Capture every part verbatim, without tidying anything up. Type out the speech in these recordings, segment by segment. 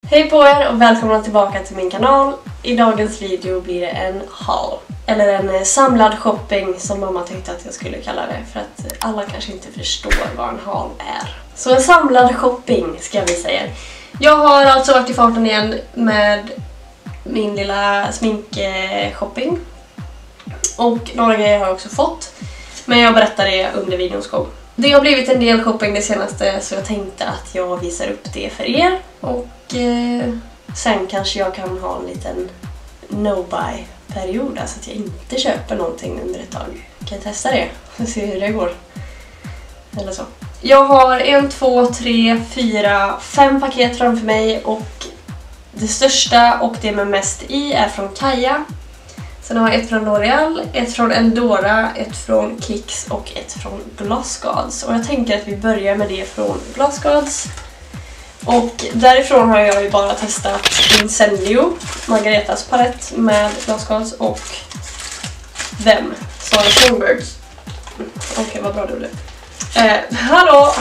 Hej på er och välkomna tillbaka till min kanal. I dagens video blir det en haul. Eller en samlad shopping som mamma tyckte att jag skulle kalla det. För att alla kanske inte förstår vad en haul är. Så en samlad shopping ska vi säga. Jag har alltså varit i farten igen med min lilla sminkshopping. Och några grejer har jag också fått. Men jag berättar det under videons gång. Det har blivit en del shopping det senaste så jag tänkte att jag visar upp det för er. Och eh, sen kanske jag kan ha en liten no-buy-period. Alltså att jag inte köper någonting under ett tag. Kan jag testa det och se hur det går. Eller så. Jag har en, två, tre, fyra, fem paket framför mig. Och det största och det med mest i är från Kaja. Sen har jag ett från L'Oreal, ett från Eldora, ett från Kicks och ett från Gloss Gods. Och jag tänker att vi börjar med det från Gloss Gods. Och därifrån har jag ju bara testat Incendio, Margaretas palett med Gloss Gods och Them, Sara Songbirds. Okej, okay, vad bra det blev. Eh, hallå!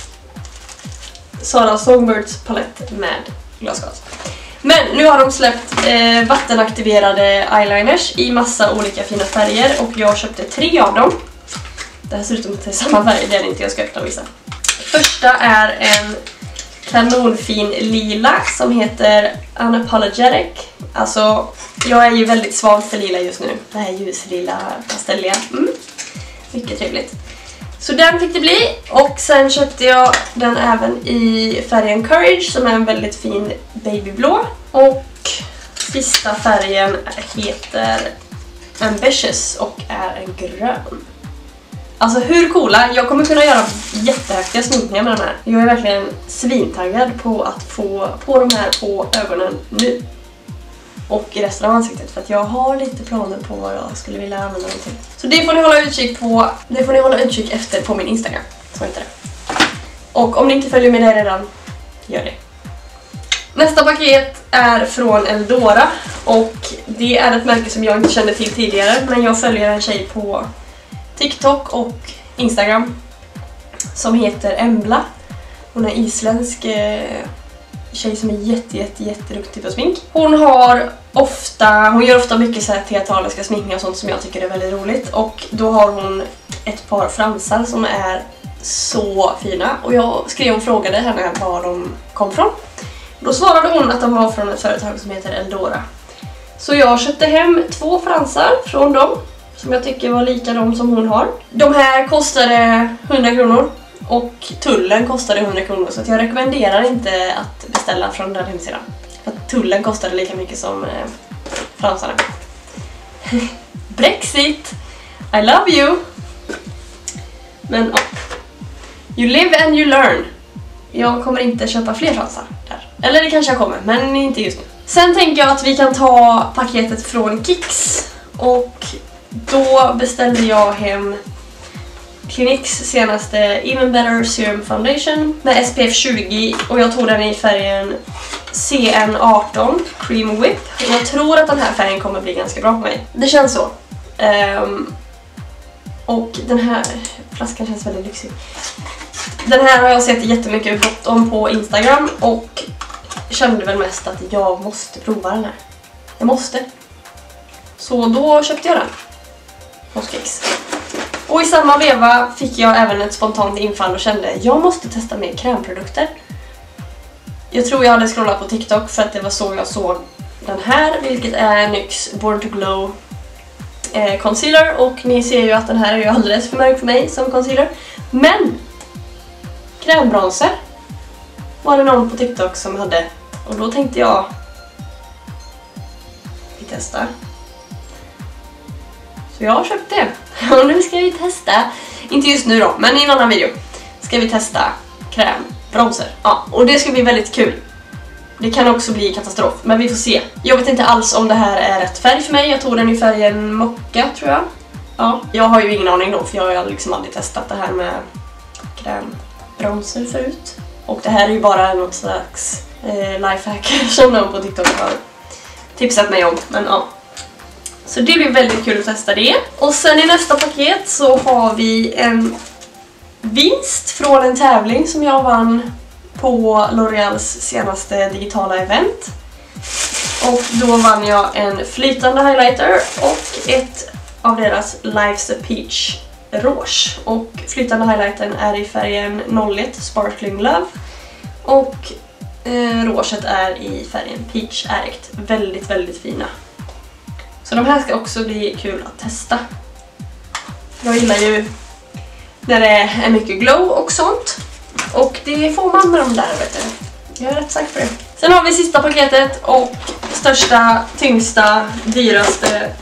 Sara Songbirds palett med Gloss Gods. Men nu har de släppt eh, vattenaktiverade eyeliners i massa olika fina färger och jag köpte tre av dem. Det här ser ut som att det är samma färg, det är inte, jag ska öppna och visa. Första är en kanonfin lila som heter Unapologetic. Alltså, jag är ju väldigt svag för lila just nu. Det här ljuslila pastelliga. Mm. Mycket trevligt. Så den fick det bli. Och sen köpte jag den även i färgen Courage som är en väldigt fin babyblå. Och sista färgen heter Ambitious och är en grön. Alltså hur coola? Jag kommer kunna göra jättehäftiga sminkningar med den här. Jag är verkligen svintaggad på att få på de här på ögonen nu. Och i resten av ansiktet för att jag har lite planer på vad jag skulle vilja använda dem till. Så det får ni hålla utkik på. Det får ni hålla utkik efter på min Instagram. Så heter det. Och om ni inte följer med det redan, gör det. Nästa paket är från Eldora. Och det är ett märke som jag inte kände till tidigare. Men jag följer en tjej på TikTok och Instagram som heter Embla. Hon är isländsk eh, tjej som är jätte, jätte, jätteduktig på smink. Hon har ofta, hon gör ofta mycket så här teatraliska sminkningar och sånt som jag tycker är väldigt roligt. Och då har hon ett par fransar som är så fina. Och jag skrev och frågade henne var de kom från. Då svarade hon att de var från ett företag som heter Eldora. Så jag köpte hem två fransar från dem. Som jag tycker var lika de som hon har. De här kostade hundra kronor. Och tullen kostade hundra kronor. Så att jag rekommenderar inte att beställa från den hemsidan. För att tullen kostade lika mycket som eh, fransarna. Brexit! I love you! Men oh. You live and you learn. Jag kommer inte köpa fler fransar där. Eller det kanske jag kommer, men inte just nu. Sen tänker jag att vi kan ta paketet från Kicks. Och då beställde jag hem Cliniques senaste Even Better Serum Foundation med S P F tjugo och jag tog den i färgen C N arton Cream Whip. Jag tror att den här färgen kommer bli ganska bra på mig. Det känns så. Um, och den här flaskan känns väldigt lyxig. Den här har jag sett jättemycket gott om på Instagram och kände väl mest att jag måste prova den här. Jag måste. Så då köpte jag den hos Kicks. Och i samma veva fick jag även ett spontant infall och kände att jag måste testa mer krämprodukter. Jag tror jag hade scrollat på TikTok för att det var så jag såg den här, vilket är N Y X Born to Glow eh, concealer. Och ni ser ju att den här är ju alldeles för mörk för mig som concealer. Men krämbronser var det någon på TikTok som hade. Och då tänkte jag vi testar. Så jag har köpt det. Och nu ska vi testa, inte just nu då, men i en annan video ska vi testa krämbronser. Ja, och det ska bli väldigt kul. Det kan också bli katastrof, men vi får se. Jag vet inte alls om det här är rätt färg för mig. Jag tog den i färgen mocka tror jag. Ja, jag har ju ingen aning då för jag har liksom aldrig testat det här med krämbronser förut. Och det här är ju bara något slags eh, lifehack som någon på TikTok har tipsat mig om, men ja. Så det blir väldigt kul att testa det. Och sen i nästa paket så har vi en vinst från en tävling som jag vann på L'Oreals senaste digitala event. Och då vann jag en flytande highlighter och ett av deras Life's a Peach rouge. Och flytande highlightern är i färgen noll ett Sparkling Love. Och eh, rouget är i färgen Peach Addict. Väldigt, väldigt fina. Så de här ska också bli kul att testa. Jag gillar ju när det är mycket glow och sånt. Och det får man med de där, vet du. Jag är rätt säker på det. Sen har vi sista paketet och största, tyngsta, dyraste.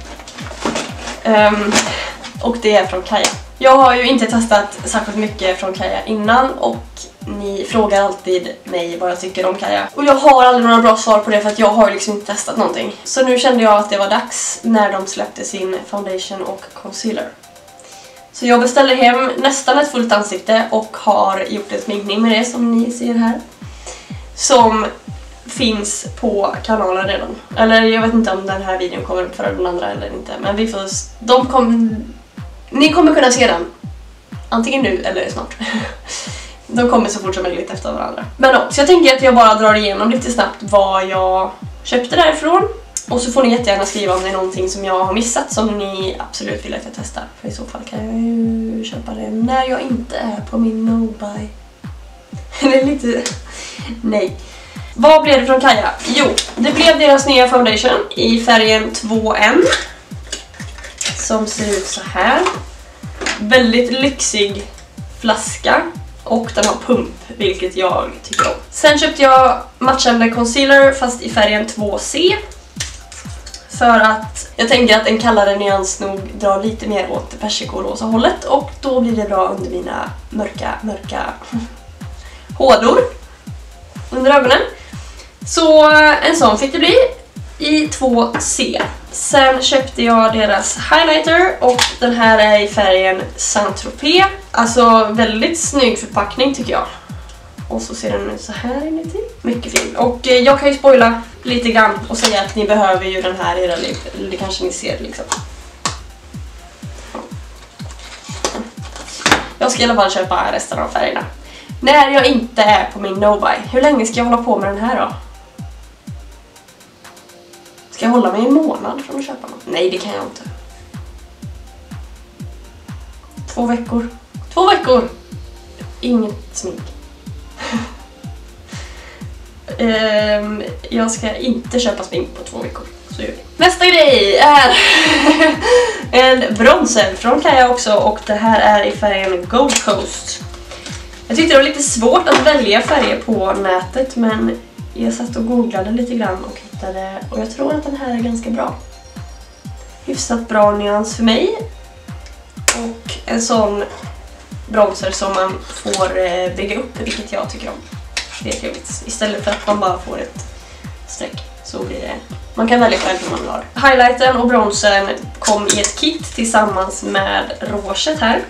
Um, och det är från Kaja. Jag har ju inte testat särskilt mycket från Kaja innan och ni frågar alltid mig vad jag tycker om Kaja. Och jag har aldrig några bra svar på det för att jag har liksom inte testat någonting. Så nu kände jag att det var dags när de släppte sin foundation och concealer. Så jag beställde hem nästan ett fullt ansikte och har gjort en sminkning med det som ni ser här. Som finns på kanalen redan. Eller jag vet inte om den här videon kommer upp för den andra eller inte. Men vi får, de kom, ni kommer kunna se den. Antingen nu eller snart. De kommer så fort som möjligt efter varandra. Men då, så jag tänker att jag bara drar igenom lite snabbt vad jag köpte därifrån. Och så får ni jättegärna skriva om det är någonting som jag har missat som ni absolut vill att jag testar. För i så fall kan jag ju köpa det när jag inte är på min no-buy. Det är lite... Nej. Vad blev det från Kaja? Jo, det blev deras nya foundation i färgen två M. Som ser ut så här. Väldigt lyxig flaska. Och den har pump, vilket jag tycker om. Sen köpte jag matchande concealer fast i färgen två C. För att jag tänker att en kallare nyans nog drar lite mer åt persikorosa hållet. Och då blir det bra under mina mörka, mörka hådor under ögonen. Så en sån fick det bli i två C. Sen köpte jag deras highlighter och den här är i färgen Saint-Tropez. Alltså väldigt snygg förpackning tycker jag. Och så ser den ut så här inuti. Mycket fin. Och eh, jag kan ju spoila lite grann och säga att ni behöver ju den här i era liv. Eller det kanske ni ser liksom. Jag ska i alla fall köpa resten av färgerna. När jag inte är på min no-buy. Hur länge ska jag hålla på med den här då? Ska jag hålla mig en månad från att köpa något? Nej, det kan jag inte. Två veckor. Två veckor! Inget smink. um, jag ska inte köpa smink på två veckor. Så gör vi. Nästa grej är en bronzer från Kaja också. Och det här är i färgen Gold Coast. Jag tyckte det var lite svårt att välja färger på nätet, men jag satt och googlade lite grann och hittade, och jag tror att den här är ganska bra. Hyfsat bra nyans för mig. Och en sån bronzer som man får bygga upp, vilket jag tycker om. Det är trevligt. Istället för att man bara får ett streck så blir det... Man kan välja själv hur man vill ha det. Highlighten och bronzern kom i ett kit tillsammans med rouget här.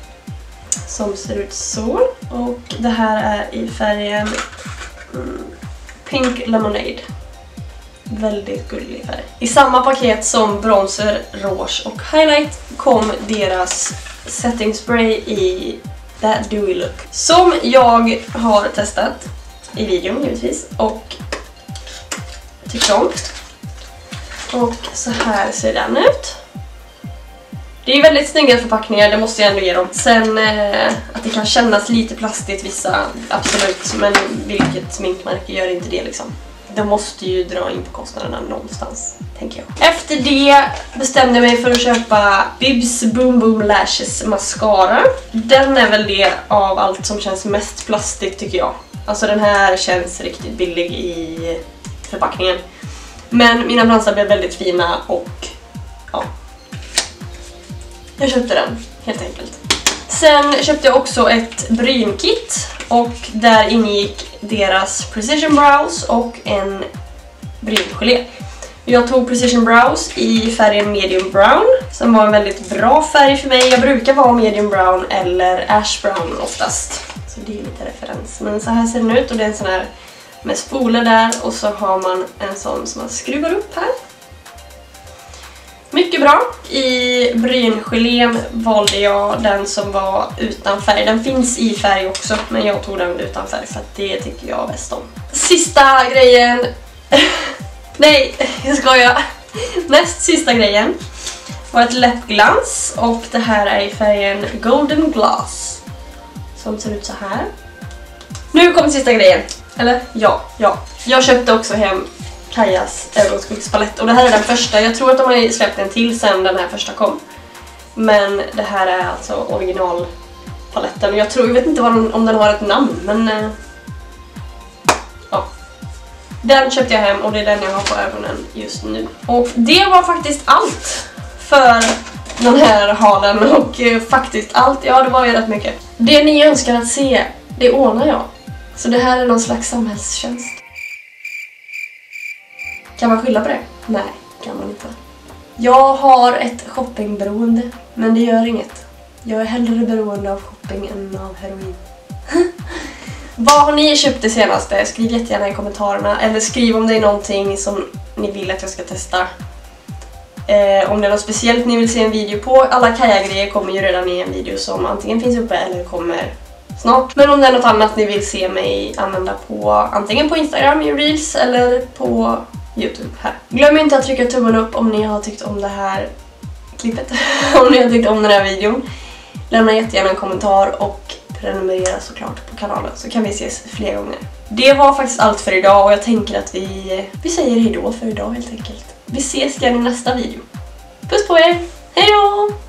Som ser ut så. Och det här är i färgen mm, Pink Lemonade. Väldigt gullig färg. I samma paket som bronzer, rouge och highlight kom deras setting spray i That Dewy Look. Som jag har testat i videon givetvis och tycker om. Och så här ser den ut. Det är väldigt snygga förpackningar, det måste jag ändå ge dem. Sen eh, att det kan kännas lite plastigt vissa, absolut. Men vilket sminkmärke gör inte det liksom. De måste ju dra in på kostnaderna någonstans, tänker jag. Efter det bestämde jag mig för att köpa Bibs Boom Boom Lashes mascara. Den är väl det av allt som känns mest plastigt tycker jag. Alltså den här känns riktigt billig i förpackningen. Men mina fransar blev väldigt fina och ja... Jag köpte den, helt enkelt. Sen köpte jag också ett brynkit. Och där ingick deras Precision Brows och en bryngelé. Jag tog Precision Brows i färgen Medium Brown. Som var en väldigt bra färg för mig. Jag brukar vara Medium Brown eller Ash Brown oftast. Så det är lite referens. Men så här ser den ut och det är en sån här med spoler där. Och så har man en sån som man skruvar upp här. Mycket bra. I bryngelén valde jag den som var utan färg. Den finns i färg också, men jag tog den utan färg för att det tycker jag bäst om. Sista grejen. Nej, jag skojar. Näst sista grejen var ett läppglans. Och det här är i färgen Golden Glass. Som ser ut så här. Nu kommer sista grejen. Eller? Ja, ja. Jag köpte också hem Kajas ögonskuggspalett. Och det här är den första. Jag tror att de har släppt en till sen den här första kom. Men det här är alltså originalpaletten. Och jag tror, jag vet inte vad den, om den har ett namn. Men äh, ja. Den köpte jag hem och det är den jag har på ögonen just nu. Och det var faktiskt allt för den här halen. Och äh, faktiskt allt, ja det var ju rätt mycket. Det ni önskar att se, det ordnar jag. Så det här är någon slags samhällstjänst. Kan man skylla på det? Nej, kan man inte. Jag har ett shoppingberoende, men det gör inget. Jag är hellre beroende av shopping än av heroin. Vad har ni köpt det senaste? Skriv jättegärna i kommentarerna. Eller skriv om det är någonting som ni vill att jag ska testa. Eh, om det är något speciellt ni vill se en video på. Alla Kaja-grejer kommer ju redan i en video som antingen finns uppe eller kommer snart. Men om det är något annat ni vill se mig använda på antingen på Instagram i Reels eller på YouTube här. Glöm inte att trycka tummen upp om ni har tyckt om det här klippet. Om ni har tyckt om den här videon. Lämna jättegärna en kommentar och prenumerera såklart på kanalen så kan vi ses fler gånger. Det var faktiskt allt för idag och jag tänker att vi, vi säger hejdå för idag helt enkelt. Vi ses igen i nästa video. Puss på er! Hejdå!